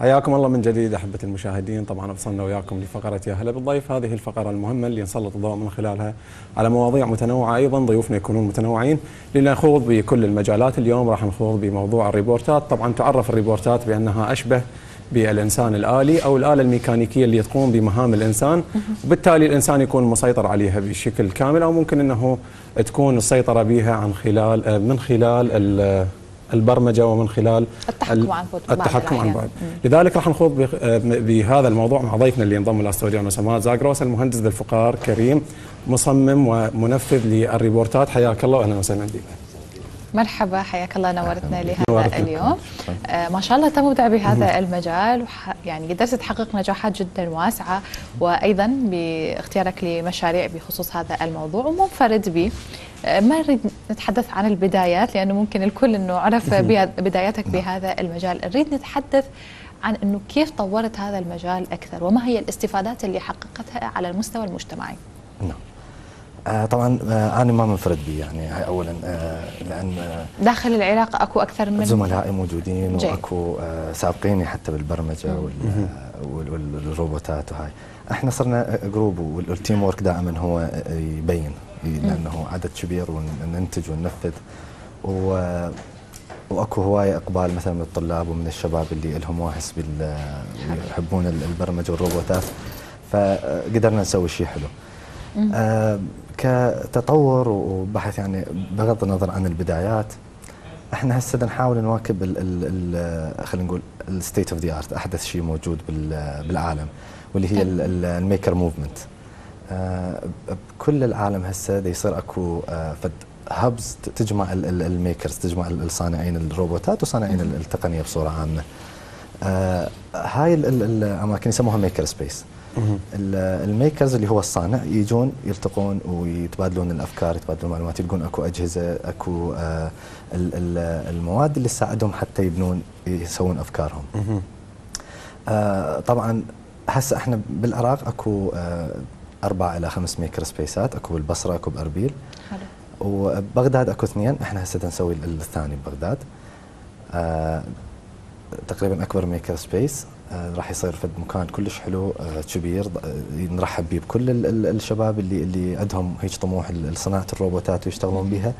حياكم الله من جديد أحبة المشاهدين. طبعا وصلنا وياكم لفقرة يا هلا بالضيف، هذه الفقرة المهمة اللي نسلط الضوء من خلالها على مواضيع متنوعة، أيضا ضيوفنا يكونون متنوعين لنخوض بكل المجالات. اليوم راح نخوض بموضوع الريبورتات. طبعا تعرف الريبورتات بأنها أشبه بالإنسان الآلي أو الآلة الميكانيكية اللي تقوم بمهام الإنسان، وبالتالي الإنسان يكون مسيطر عليها بشكل كامل، أو ممكن أنه تكون السيطرة بها من خلال البرمجة ومن خلال التحكم عن بعد. لذلك راح نخوض بهذا الموضوع مع ضيفنا اللي انضم الى استوديونا سماد زاغروس، المهندس ذو الفقار كريم، مصمم ومنفذ للريبورتات. حياك الله واهلا وسهلا بك. مرحبا، حياك الله، نورتنا لهذا اليوم. ما شاء الله انت مبدع بهذا المجال، يعني قدرت تحقق نجاحات جدا واسعه، وايضا باختيارك لمشاريع بخصوص هذا الموضوع ومنفرد به. ما نريد نتحدث عن البدايات لانه ممكن الكل انه عرف بداياتك بهذا المجال، نريد نتحدث عن انه كيف طورت هذا المجال اكثر، وما هي الاستفادات اللي حققتها على المستوى المجتمعي. نعم. طبعا انا ما منفرد به، يعني هاي اولا لان داخل العراق اكو اكثر من زملائي موجودين واكو سابقيني حتى بالبرمجه والروبوتات، وهاي احنا صرنا جروب، والتيم ورك دائما هو يبين، لانه عدد كبير وننتج وننفذ، واكو هوايه اقبال مثلا من الطلاب ومن الشباب اللي لهم واحس يحبون البرمجه والروبوتات، فقدرنا نسوي شيء حلو. كتطور وبحث، يعني بغض النظر عن البدايات، احنا هسه نحاول نواكب خلينا نقول الستيت اوف ذا ارت، احدث شيء موجود بالعالم، واللي هي الميكر موفمنت. بكل العالم هسه يصير اكو هبز تجمع الميكرز، تجمع الصانعين الروبوتات وصانعين التقنيه بصوره عامه. هاي الاماكن يسموها ميكر سبيس. الميكرز اللي هو الصانع يجون يلتقون ويتبادلون الافكار، يتبادلون المعلومات، يلقون اكو اجهزه، اكو المواد اللي تساعدهم حتى يسوون افكارهم. طبعا هسه احنا بالعراق اكو 4 إلى 5 ميكر سبيسات، اكو بالبصره، اكو باربيل، وبغداد اكو 2. احنا هسه نسوي الثاني ببغداد. تقريبا اكبر ميكر سبيس راح يصير في مكان كلش حلو كبير، نرحب به بكل الشباب اللي عندهم هيك طموح لصناعه الروبوتات ويشتغلون بها،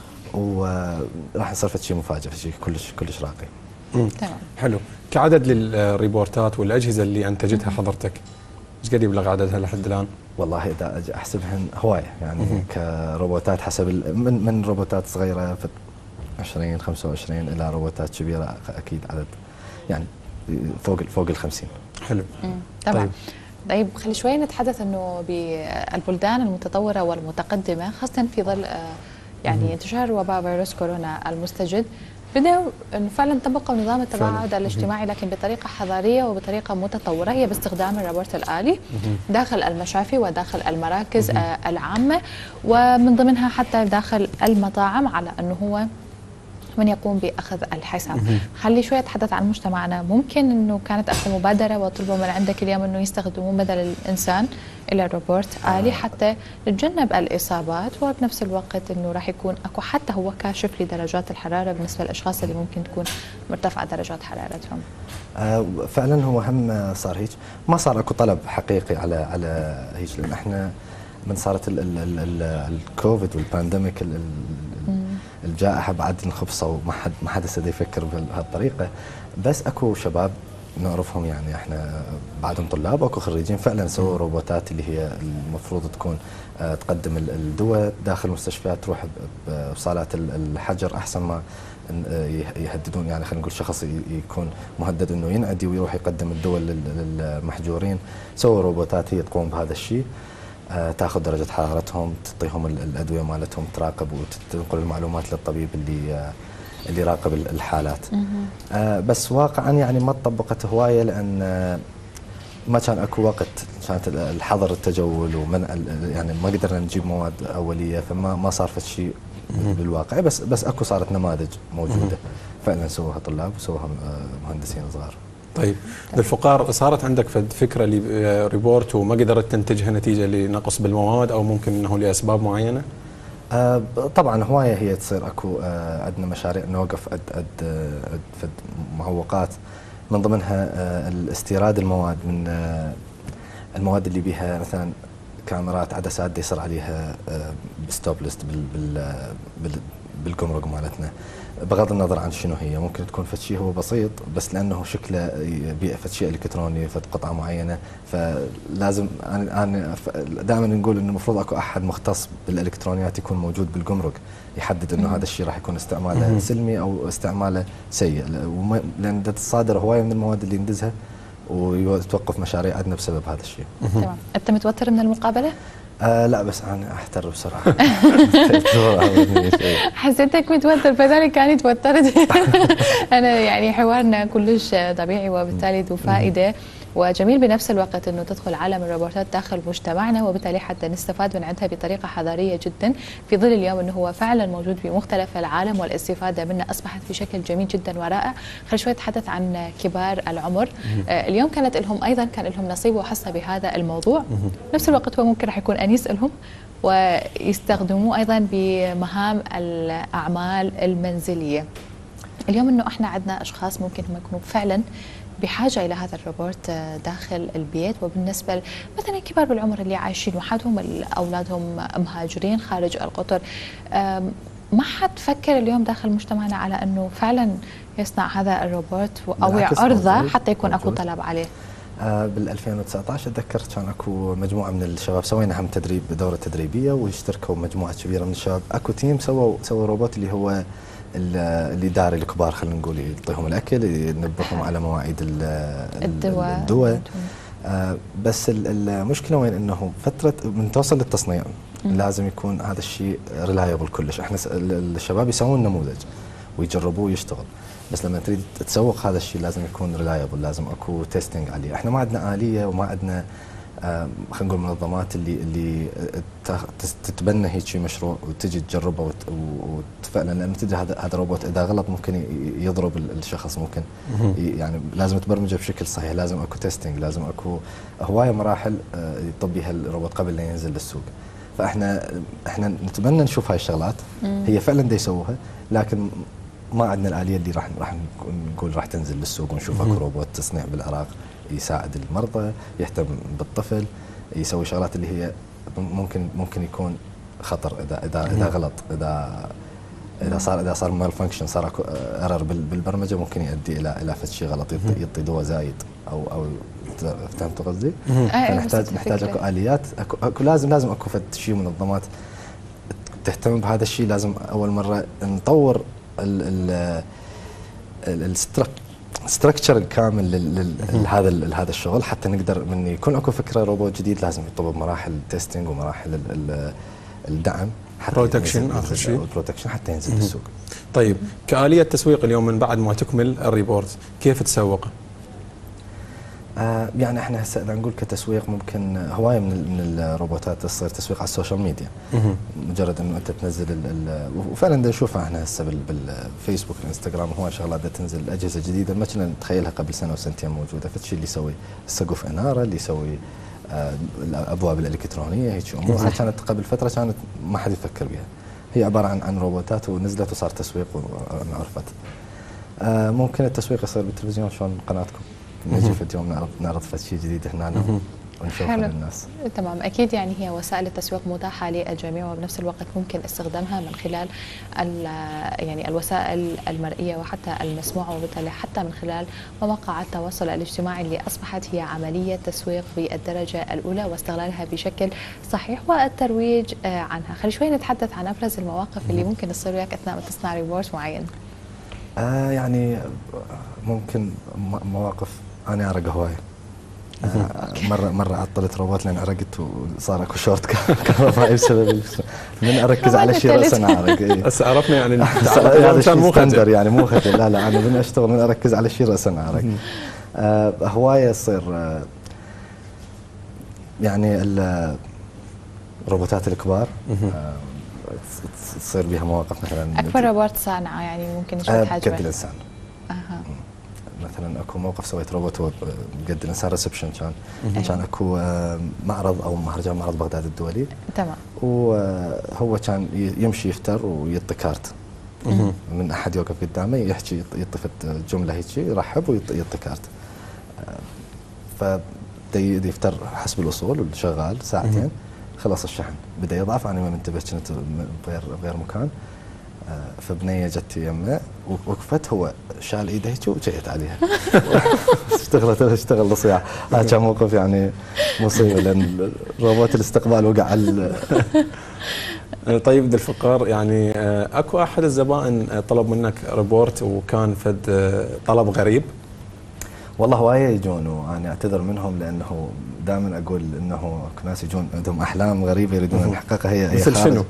وراح يصير في شيء مفاجئ، في شيء كلش راقي. تمام. حلو. كعدد للريبورتات والاجهزه اللي انتجتها حضرتك، ايش قد يبلغ عددها لحد الان؟ والله اذا اجي احسبهن هوايه، يعني كروبوتات حسب من روبوتات صغيره في 20 25 الى روبوتات كبيره، اكيد عدد يعني فوق ال 50. حلو. تمام. طيب خلي شوي نتحدث انه بالبلدان المتطوره والمتقدمه، خاصه في ظل يعني انتشار وباء فيروس كورونا المستجد، بدأوا انه فعلا طبقوا نظام التباعد الاجتماعي، لكن بطريقه حضاريه وبطريقه متطوره، هي باستخدام الروبوت الآلي داخل المشافي وداخل المراكز العامه، ومن ضمنها حتى داخل المطاعم، على انه هو من يقوم بأخذ الحساب. خلي شوية أتحدث عن مجتمعنا. ممكن أنه كانت أخذ مبادرة وطلبوا من عندك اليوم أنه يستخدمون بدل الإنسان إلى روبوت آلي حتى نتجنب الإصابات، وبنفس الوقت أنه راح يكون أكو حتى هو كاشف لدرجات الحرارة بالنسبة للأشخاص اللي ممكن تكون مرتفعة درجات حرارتهم. فعلا هو هم صار هيك، ما صار أكو طلب حقيقي على هيك، لأن احنا من صارت الكوفيد والبانديميك، الجائحة بعد انخفصوا، وما حد هسه يفكر بهالطريقة. بس اكو شباب نعرفهم، يعني احنا بعدهم طلاب، اكو خريجين فعلا سووا روبوتات اللي هي المفروض تكون تقدم الدواء داخل المستشفيات، تروح بصالات الحجر احسن ما يهددون، يعني خلينا نقول شخص يكون مهدد انه ينعدي ويروح يقدم الدواء للمحجورين. سووا روبوتات هي تقوم بهذا الشيء، تاخذ درجة حرارتهم، تعطيهم الأدوية مالتهم، تراقب وتنقل المعلومات للطبيب اللي يراقب الحالات. بس واقعا يعني ما تطبقت هواية، لأن ما كان اكو وقت، كانت الحظر التجول ومنع، يعني ما قدرنا نجيب مواد أولية، فما صار في شيء بالواقع. بس اكو صارت نماذج موجودة فعلا سووها طلاب وسووها مهندسين صغار. طيب بالفقار صارت عندك فكره لريبورت وما قدرت تنتجها نتيجه لنقص بالمواد، او ممكن انه لاسباب معينه؟ طبعا هوايه هي تصير، اكو عندنا مشاريع نوقف فد معوقات، من ضمنها الاستيراد المواد من المواد اللي بيها مثلا كاميرات عدسات يصير عليها ستوب ليست بالجمرك مالتنا، بغض النظر عن شنو هي، ممكن تكون فد شيء هو بسيط بس لانه شكله فد شيء الكتروني فد قطعه معينه، فلازم انا دائما نقول انه المفروض اكو احد مختص بالالكترونيات يكون موجود بالجمرك يحدد انه هذا الشيء راح يكون استعماله سلمي او استعماله سيء، لان تصادر هوايه من المواد اللي ندزها وتوقف مشاريع عندنا بسبب هذا الشيء. تمام. انت متوتر من المقابله؟ لا بس انا احتر بسرعه. حسيتك متوتر فذلك كاني توترت. انا يعني حوارنا كلش طبيعي وبالتالي ذو فائده وجميل بنفس الوقت انه تدخل عالم الروبوتات داخل مجتمعنا، وبالتالي حتى نستفاد من عندها بطريقه حضاريه جدا في ظل اليوم انه هو فعلا موجود في مختلف العالم والاستفاده منه اصبحت بشكل جميل جدا ورائع. خلينا شوي نتحدث عن كبار العمر. اليوم كان لهم نصيب وحصه بهذا الموضوع. نفس الوقت هو ممكن راح يكون انيس لهم ويستخدموه ايضا بمهام الاعمال المنزليه. اليوم انه احنا عندنا اشخاص ممكن هم يكونوا فعلا بحاجه الى هذا الروبوت داخل البيت، وبالنسبه مثلا كبار بالعمر اللي عايشين وحدهم، اولادهم مهاجرين خارج القطر، ما حد فكر اليوم داخل مجتمعنا على انه فعلا يصنع هذا الروبوت او يعرضه حتى يكون اكو طلب عليه. بال 2019 اتذكر كان اكو مجموعه من الشباب سوينا هم دوره تدريبيه واشتركوا مجموعه كبيره من الشباب، اكو تيم سووا روبوت اللي هو الاداري الكبار، خلينا نقول يعطيهم الاكل، ينبههم على مواعيد الدواء. بس المشكله وين انه فتره من توصل للتصنيع لازم يكون هذا الشيء ريلايبل كلش. احنا الشباب يسوون نموذج ويجربوه ويشتغل، بس لما تريد تسوق هذا الشيء لازم يكون ريلايبل، لازم اكو تيستينج عليه. احنا ما عندنا آلية وما عندنا خلينا نقول منظمات اللي تتبنى هيك مشروع وتجي تجربه وفعلا، لان تدري هذا الروبوت اذا غلط ممكن يضرب الشخص، ممكن يعني لازم تبرمجه بشكل صحيح، لازم اكو تيستينج، لازم اكو هوايه مراحل يطبيها الروبوت قبل لا ينزل للسوق. فاحنا نتمنى نشوف هاي الشغلات هي فعلا دا يسووها، لكن ما عندنا الآلية اللي راح نقول راح تنزل للسوق ونشوف اكو روبوت تصنيع بالعراق يساعد المرضى، يهتم بالطفل، يسوي شغلات اللي هي ممكن يكون خطر اذا غلط، اذا صار مال فانكشن، صار اكو ايرور بالبرمجه ممكن يؤدي الى شيء غلط، يعطي دواء زايد او فهمت قصدي؟ نحتاج اكو اليات، اكو لازم اكو فد شيء منظمات تهتم بهذا الشيء. لازم اول مره نطور الستركتشر الكامل لهذا الشغل، حتى نقدر من يكون اكو فكره روبوت جديد لازم يطلب مراحل التستنج ومراحل الدعم حتى بروتكشن اخر شيء، البروتكشن حتى ينزل للسوق. طيب كآلية تسويق اليوم من بعد ما تكمل الريبورت كيف تسوق؟ يعني احنا هسه اذا نقول كتسويق ممكن هوايه من الروبوتات تصير تسويق على السوشيال ميديا. مجرد انه انت تنزل وفعلا نشوفها احنا هسه بالفيسبوك الانستغرام، هواي شغلات تنزل اجهزه جديده ما كنا نتخيلها قبل سنه وسنتين موجوده، فالشيء اللي يسوي سقف اناره، اللي يسوي الابواب الالكترونيه، هيك امور كانت قبل فتره كانت ما حد يفكر بها. هي عباره عن روبوتات ونزلت وصار تسويق وانعرفت. ممكن التسويق يصير بالتلفزيون، شلون قناتكم نجي في اليوم نعرض شيء جديد هنا ونشوفه للناس. تمام، اكيد يعني هي وسائل التسويق متاحه للجميع، وبنفس الوقت ممكن استخدامها من خلال يعني الوسائل المرئيه وحتى المسموعه، وبالتالي حتى من خلال مواقع التواصل الاجتماعي اللي اصبحت هي عمليه تسويق بالدرجه الاولى واستغلالها بشكل صحيح والترويج عنها. خلي شوي نتحدث عن ابرز المواقف اللي ممكن تصير وياك اثناء ما تصنع ريبورت معين. يعني ممكن مواقف انا ارق هوايه. مره عطلت روبوت لان ارقت وصار اكو شورت كهربائي بسبب من اركز على شيء راسا اعرق. هسه عرفنا يعني هذا شيء مو خجل، يعني مو خجل، لا انا من اشتغل من اركز على شيء راسا اعرق. هوايه تصير يعني الروبوتات الكبار تصير بها مواقف مثلا اكبر روبوت صانعه يعني ممكن نشوف حجمه قد الانسان. مثلا اكو موقف سويت روبوت هو قد الانسان ريسبشن، كان اكو معرض او مهرجان معرض بغداد الدولي. تمام. وهو كان يمشي يفتر ويعطي كارت، من احد يوقف قدامه يحكي يطفت جمله هيك يرحب ويعطي كارت. يفتر حسب الاصول والشغال ساعتين خلص الشحن بدا يضعف. انا ما منتبه كنت بغير مكان. فبنيه جت يمه وقفت هو شال ايده هيك وجيت عليها اشتغل نصيحه. هذا كان موقف يعني مصيبه لان روبوت الاستقبال وقع على طيب ذو الفقار، يعني اكو احد الزبائن طلب منك ريبورت وكان فد طلب غريب؟ والله هوايه يجون وانا اعتذر منهم لانه دائما اقول انه اكو ناس يجون عندهم احلام غريبه يريدون ان يحققها. هي مثل شنو؟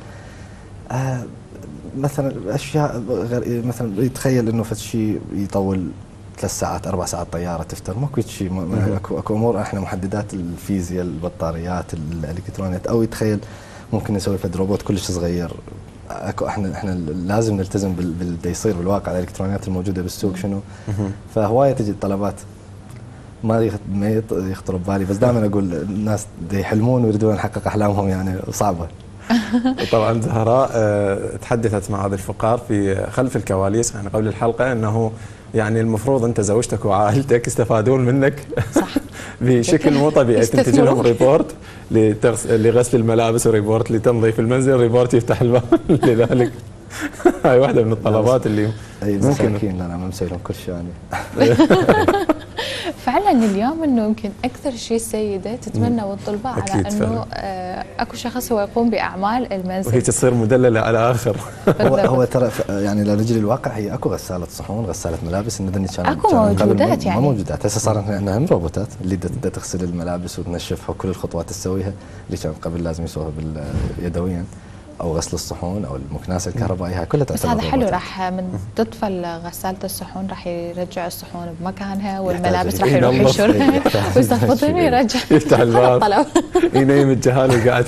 مثلا اشياء مثلا يتخيل انه فد شيء يطول 3 ساعات 4 ساعات طياره تفتر. ماكو شيء، اكو امور احنا محددات الفيزياء البطاريات الالكترونيات، او يتخيل ممكن نسوي فد روبوت كلش صغير. اكو احنا لازم نلتزم باللي يصير بالواقع. الالكترونيات الموجوده بالسوق شنو. فهوايه تجي الطلبات ما يخطر ببالي، بس دائما اقول الناس يحلمون ويريدون يحقق احلامهم يعني صعبه. طبعا زهراء تحدثت مع هذا الفقار في خلف الكواليس يعني قبل الحلقه انه يعني المفروض انت زوجتك وعائلتك يستفادون منك صح بشكل مو طبيعي. تنتج لهم ريبورت لغسل الملابس وريبورت لتنظيف المنزل، ريبورت يفتح الباب. لذلك هاي واحده من الطلبات اللي ممكن انا ما مسوي لهم كل شيء يعني. فعلا اليوم انه يمكن اكثر شيء السيده تتمنى وتطلبه على انه اكو شخص هو يقوم باعمال المنزل وهي تصير مدلله على اخر. هو ترى يعني لو نجي للواقع هي اكو غساله صحون، غساله ملابس، الندني كان اكو موجودات يعني ما موجودات. هسه صار عندنا هم روبوتات اللي تغسل الملابس وتنشفها وكل الخطوات تسويها اللي كان قبل لازم يسويها يدويا، او غسل الصحون او المكنسه الكهربائيه. هاي كلها بس هذا حلو، راح من تطفى غساله الصحون راح يرجع الصحون بمكانها والملابس راح يروح ينشرها ويستفضها ويرجع يفتح الباب ينيم الجهال قاعد.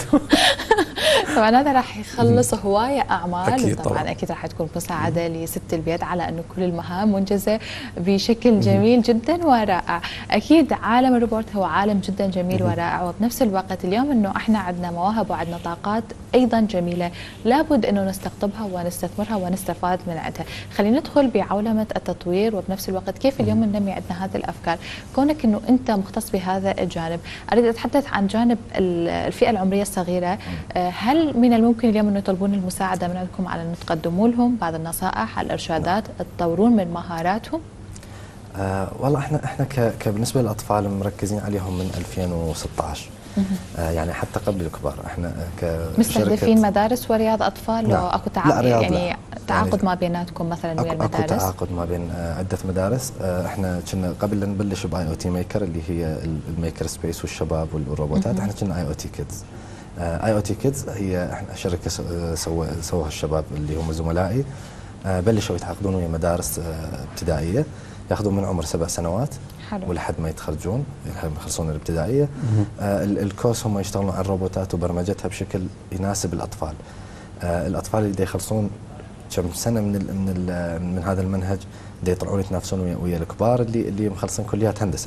طبعا هذا راح يخلص هوايه اعمال، أكيد وطبعا اكيد راح تكون مساعده لست البيت على انه كل المهام منجزه بشكل جميل جدا ورائع. اكيد عالم الروبوت هو عالم جدا جميل ورائع، وبنفس الوقت اليوم انه احنا عندنا مواهب وعندنا طاقات ايضا جميله لابد انه نستقطبها ونستثمرها ونستفاد من عندها. خلينا ندخل بعولمه التطوير وبنفس الوقت كيف اليوم ننمي عندنا هذه الافكار. كونك انه انت مختص بهذا الجانب، اريد اتحدث عن جانب الفئه العمريه الصغيره. هل من الممكن اليوم انه يطلبون المساعده منكم على انه تقدموا لهم بعض النصائح، الارشادات، تطورون من مهاراتهم؟ والله احنا بالنسبه للاطفال مركزين عليهم من 2016. يعني حتى قبل الكبار احنا مستهدفين مدارس ورياض اطفال. نعم. اكو يعني تعاقد ما بيناتكم مثلا ويا المدارس؟ اكو تعاقد ما بين عده مدارس. احنا كنا قبل نبلش باي او تي ميكر اللي هي الميكر سبيس والشباب والروبوتات. احنا كنا اي او تي كيدز. اي او تي كيدز هي احنا شركه سووها الشباب اللي هم زملائي. بلشوا يتعاقدون ويا مدارس ابتدائيه ياخذون من عمر 7 سنوات حلو. ولحد ما يتخرجون لحد ما يخلصون الابتدائيه. الكورس هم يشتغلون على الروبوتات وبرمجتها بشكل يناسب الاطفال. الاطفال اللي يخلصون كم سنه من هذا المنهج يطلعون يتنافسون ويا الكبار اللي مخلصين كليات هندسه.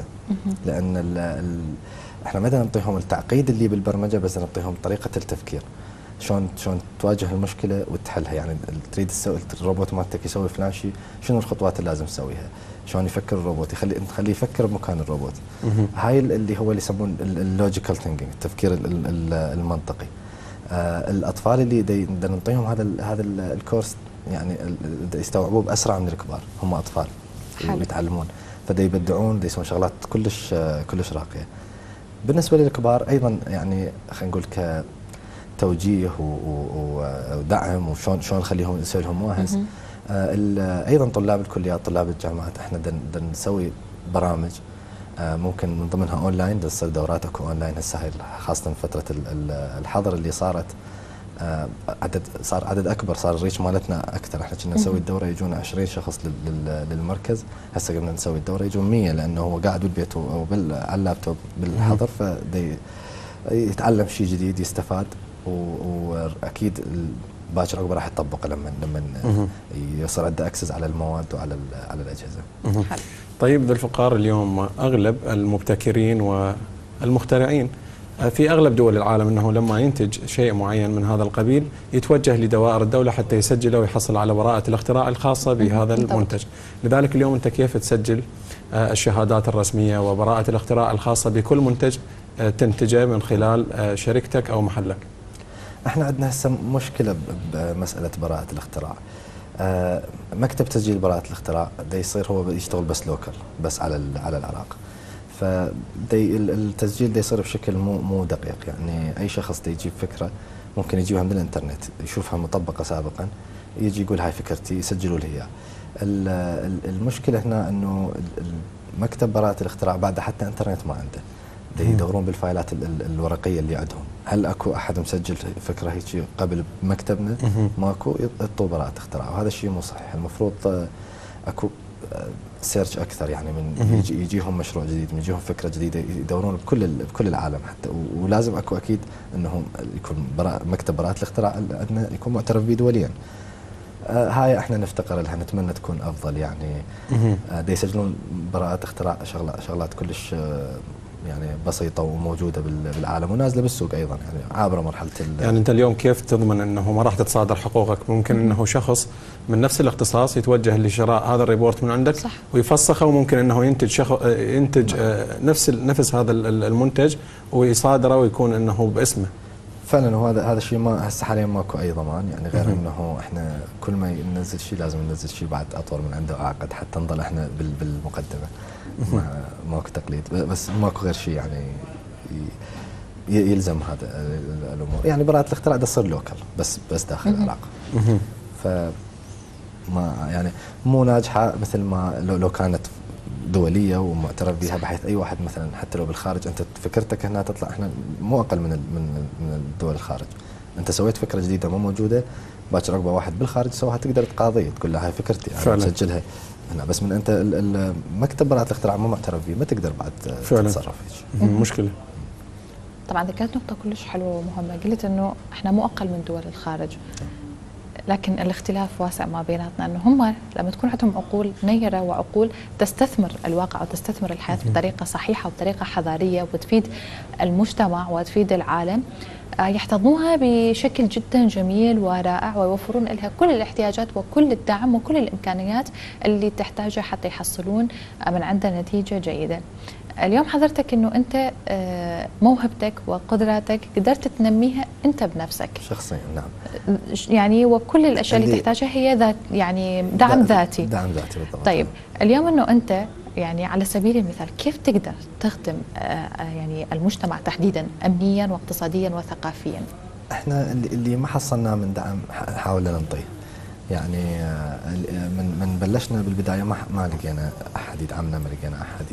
لان احنا ما نعطيهم التعقيد اللي بالبرمجه، بس نعطيهم طريقه التفكير. شلون تواجه المشكله وتحلها. يعني تريد تسوي الروبوت مالتك يسوي فلان شيء، شنو الخطوات اللي لازم تسويها؟ شلون يفكر الروبوت، تخليه يفكر بمكان الروبوت. هاي اللي هو اللي يسمون اللوجيكال ثينكينج، التفكير المنطقي. الاطفال اللي نعطيهم هذا الكورس يعني يستوعبوه باسرع من الكبار. هم اطفال يتعلمون، فدا يبدعون، دا يسوون شغلات كلش راقيه. بالنسبه للكبار ايضا يعني خلينا نقول كتوجيه ودعم وشلون نخليهم نسوي لهم مواهز. ايضا طلاب الكليات طلاب الجامعات احنا نسوي برامج ممكن من ضمنها اونلاين. تصير دورات اكو اونلاين هسه هاي خاصه فتره الحظر اللي صارت. صار عدد اكبر، صار الريتش مالتنا اكثر. احنا كنا نسوي الدوره يجونا 20 شخص للمركز. هسه قمنا نسوي الدوره يجون 100 لانه هو قاعد بالبيت او على اللابتوب بالحظر، فدي يتعلم شيء جديد يستفاد. واكيد باكر عقبه راح يطبق لما يصير عنده اكسس على المواد وعلى الاجهزه. طيب ذو الفقار، اليوم اغلب المبتكرين والمخترعين في أغلب دول العالم أنه لما ينتج شيء معين من هذا القبيل يتوجه لدوائر الدولة حتى يسجله ويحصل على براءة الاختراع الخاصة بهذا المنتج. لذلك اليوم أنت كيف تسجل الشهادات الرسمية وبراءة الاختراع الخاصة بكل منتج تنتجه من خلال شركتك أو محلك؟ احنا عندنا هسه مشكلة بمسألة براءة الاختراع. مكتب تسجيل براءة الاختراع دا يصير هو يشتغل بس لوكال، بس على العراق. فالتسجيل دا يصير بشكل مو دقيق، يعني اي شخص دا يجيب فكرة ممكن يجيبها من الانترنت يشوفها مطبقة سابقا، يجي يقول هاي فكرتي يسجلوا لي اياها. المشكلة هنا انه مكتب براءة الاختراع بعد حتى انترنت ما عنده، يدورون بالفايلات الورقيه اللي عندهم. هل اكو احد مسجل فكره هيك قبل بمكتبنا؟ ماكو. يعطوا براءه اختراع، وهذا الشيء مو صحيح. المفروض اكو سيرش اكثر، يعني من يجيهم مشروع جديد، يجيهم فكره جديده، يدورون بكل العالم حتى. ولازم اكو اكيد انهم يكون مكتب براءه الاختراع عندنا يكون معترف به دوليا. هاي احنا نفتقر لها، نتمنى تكون افضل. يعني دا يسجلون براءه اختراع شغلات كلش يعني بسيطة وموجودة بالعالم ونازلة بالسوق أيضا، يعني عابرة مرحلة يعني أنت اليوم كيف تضمن أنه ما راح تتصادر حقوقك؟ ممكن أنه شخص من نفس الاختصاص يتوجه لشراء هذا الريبورت من عندك، صح، ويفسخه، وممكن أنه ينتج نفس هذا المنتج ويصادره ويكون أنه باسمه. فعلا. وهذا الشيء ما هسه حاليا ماكو أي ضمان، يعني غير أنه إحنا كل ما ننزل شيء لازم ننزل شيء بعد أطول من عنده وأعقد حتى نضل إحنا بالمقدمة. ماكو تقليد، بس ماكو غير شيء يعني يلزم هذا الامور. يعني براءة الاختراع تصير لوكال بس داخل العراق. ما يعني مو ناجحه مثل ما لو كانت دوليه ومعترف بها، بحيث اي واحد مثلا حتى لو بالخارج انت فكرتك هنا تطلع، احنا مو اقل من الدول الخارج. انت سويت فكره جديده ما موجوده، باكر عقبه واحد بالخارج سواها تقدر تقاضيه تقول له هاي فكرتي انا مسجلها هنا، بس من انت المكتب براءة الاختراع ما معترف به ما تقدر بعد تتصرف هيك. مشكله. طبعا ذكرت نقطه كلش حلوه ومهمه، قلت انه احنا مو اقل من دول الخارج، لكن الاختلاف واسع ما بيناتنا، انه هم لما تكون عندهم عقول نيره وعقول تستثمر الواقع وتستثمر الحياه بطريقه صحيحه وبطريقه حضاريه وتفيد المجتمع وتفيد العالم، يحتضنوها بشكل جدا جميل ورائع ويوفرون لها كل الاحتياجات وكل الدعم وكل الامكانيات اللي تحتاجها حتى يحصلون من عندها نتيجه جيده. اليوم حضرتك انه انت موهبتك وقدراتك قدرت تنميها انت بنفسك شخصيا. نعم. يعني وكل الاشياء اللي تحتاجها هي ذات، يعني دعم ذاتي. دعم ذاتي بالضبط. طيب اليوم انه انت يعني على سبيل المثال كيف تقدر تخدم يعني المجتمع تحديدا امنيا واقتصاديا وثقافيا؟ احنا اللي ما حصلناه من دعم حاولنا ننطيه. يعني من بلشنا بالبدايه ما لقينا احد يدعمنا، ما لقينا احد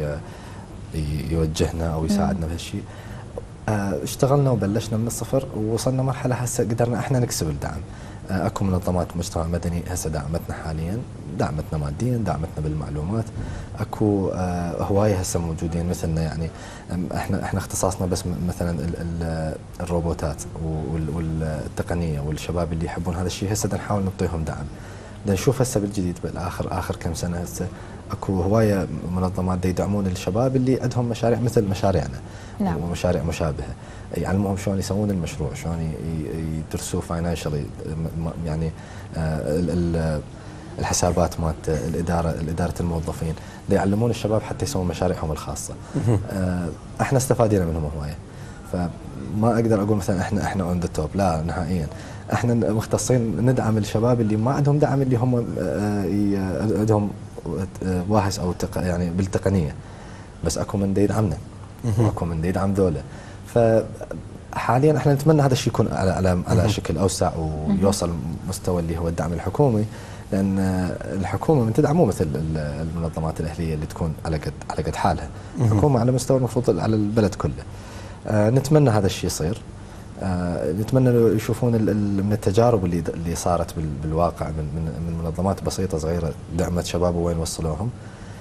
يوجهنا او يساعدنا بهالشيء. اشتغلنا وبلشنا من الصفر ووصلنا مرحله هسه قدرنا احنا نكسب الدعم. اكو منظمات مجتمع مدني هسه دعمتنا حاليا، دعمتنا ماديا، دعمتنا بالمعلومات. اكو هوايه هسه موجودين مثلنا، يعني احنا اختصاصنا بس مثلا الروبوتات والتقنيه، والشباب اللي يحبون هذا الشيء هسه نحاول نعطيهم دعم. نشوف هسه بالجديد بالاخر كم سنه هسه اكو هوايه منظمات يدعمون الشباب اللي عندهم مشاريع مثل مشاريعنا. نعم. ومشاريع مشابهه، يعلموهم شلون يسوون المشروع، شلون يدرسوا فاينانشالي، يعني الحسابات مالت الاداره الموظفين، يعلمون الشباب حتى يسوون مشاريعهم الخاصه. احنا استفادينا منهم هوايه، فما اقدر اقول مثلا احنا اون ذا توب، لا نهائيا. احنا مختصين ندعم الشباب اللي ما عندهم دعم، اللي هم عندهم واهس او يعني بالتقنيه، بس اكو من يدعمنا واكو من يدعم ذولا. فحاليا احنا نتمنى هذا الشيء يكون على شكل اوسع ويوصل مستوى اللي هو الدعم الحكومي، لان الحكومه من تدعم مو مثل المنظمات الاهليه اللي تكون على قد حالها. الحكومه على مستوى المفروض على البلد كله. نتمنى هذا الشيء يصير. نتمنى لو يشوفون من التجارب اللي صارت بالواقع من منظمات بسيطه صغيره دعمت شباب وين وصلوهم.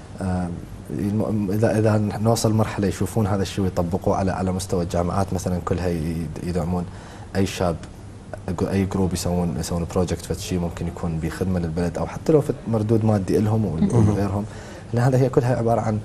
اذا نوصل مرحله يشوفون هذا الشيء ويطبقوه على مستوى الجامعات مثلا كلها، يدعمون اي شاب، اي جروب يسوون بروجكت في شيء ممكن يكون بخدمه للبلد، او حتى لو في مردود مادي لهم وغيرهم، لان هذا هي كلها عباره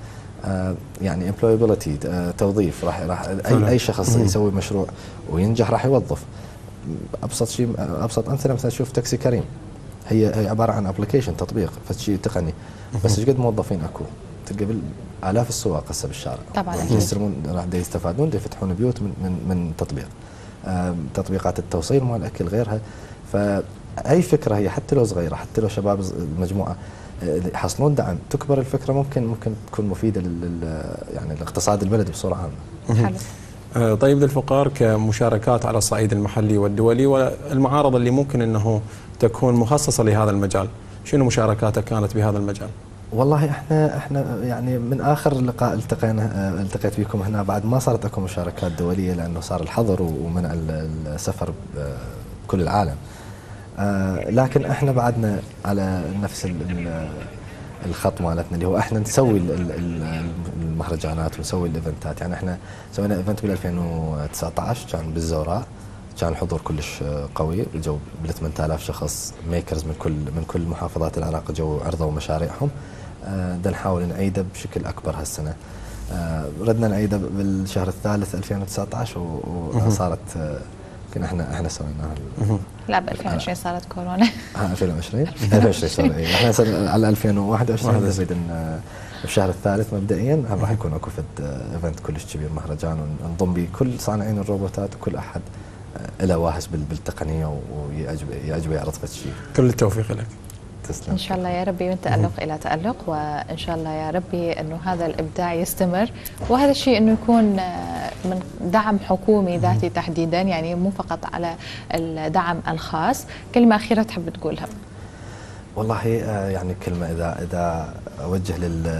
يعني employability، توظيف. راح اي شخص يسوي مشروع وينجح راح يوظف. ابسط شيء، ابسط امثله مثلا شوف تاكسي كريم، هي عباره عن ابلكيشن، تطبيق، فشيء تقني، بس ايش قد موظفين اكو؟ تلقى بالاف السواق هسه بالشارع طبعا يستلمون، راح يستفادون، يفتحون بيوت من تطبيق. تطبيقات التوصيل مال الاكل غيرها. فاي فكره هي حتى لو صغيره، حتى لو شباب مجموعه يحصلون دعم، تكبر الفكره، ممكن تكون مفيده يعني لاقتصاد البلد بصوره عامه. حلو. طيب ذي الفقار كمشاركات على الصعيد المحلي والدولي والمعارض اللي ممكن انه تكون مخصصه لهذا المجال، شنو كانت بهذا المجال؟ والله احنا يعني من اخر لقاء التقيت بكم هنا بعد ما صارت اكو مشاركات دوليه، لانه صار الحظر ومنع السفر بكل العالم. لكن احنا بعدنا على نفس الخط مالتنا، اللي هو احنا نسوي المهرجانات ونسوي الايفنتات. يعني احنا سوينا ايفنت بال 2019 كان بالزوراء، كان الحضور كلش قوي، جو بال 8000 شخص، ميكرز من كل محافظات العراق جو عرضوا مشاريعهم. دا نحاول نعيده بشكل اكبر هالسنه. ردنا نعيده بالشهر الثالث 2019 وصارت يمكن احنا سويناها. لا ب 2020 صارت كورونا. 2020 سوري. احنا على 2021 نريد بالشهر الثالث مبدئيا راح يكون اكو ايفنت كلش كبير، مهرجان، ونضم به كل صانعين الروبوتات وكل احد له واهس بالتقنيه ويعجبه يعرض فد شيء. كل التوفيق لك. تسلم. ان شاء الله يا ربي من تألق الى تألق، وان شاء الله يا ربي انه هذا الابداع يستمر، وهذا الشيء انه يكون من دعم حكومي ذاتي تحديدا، يعني مو فقط على الدعم الخاص. كلمه اخيره تحب تقولها؟ والله يعني كلمه اذا اوجه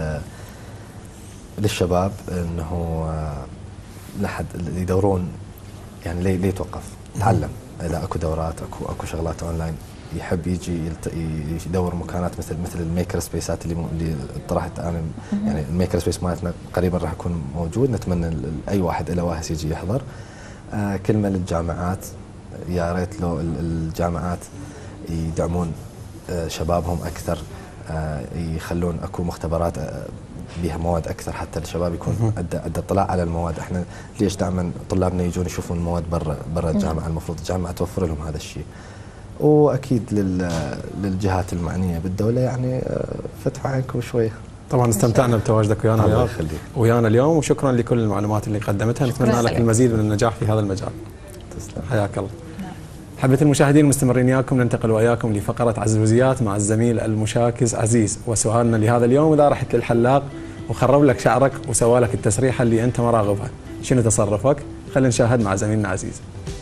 للشباب انه لحد يدورون، يعني ليه يتوقف؟ تعلم. اذا اكو دورات، اكو شغلات اونلاين، يحب يجي يدور مكانات مثل الميكر سبيسات اللي طرحت انا. يعني الميكر سبيس مالتنا قريبا راح يكون موجود، نتمنى اي واحد له واهس يجي يحضر. كلمه للجامعات، يا ريت لو الجامعات يدعمون شبابهم اكثر، يخلون اكو مختبرات بها مواد اكثر، حتى الشباب يكون عنده اطلاع على المواد. احنا ليش دائما طلابنا يجون يشوفون المواد برا الجامعه؟ المفروض الجامعه توفر لهم هذا الشيء. واكيد للجهات المعنيه بالدوله، يعني فتحوا عينكم شويه. طبعا استمتعنا بتواجدك ويانا اليوم، وشكرا لكل المعلومات اللي قدمتها. نتمنى لك المزيد من النجاح في هذا المجال. تسلم. حياك الله. حبة المشاهدين مستمرين وياكم، ننتقل وياكم لفقرة عزوزيات مع الزميل المشاكس عزيز. وسؤالنا لهذا اليوم، إذا رحت للحلاق وخرب لك شعرك وسوى لك التسريحة اللي أنت مراغبها، شنو تصرفك؟ خلينا نشاهد مع زميلنا عزيز.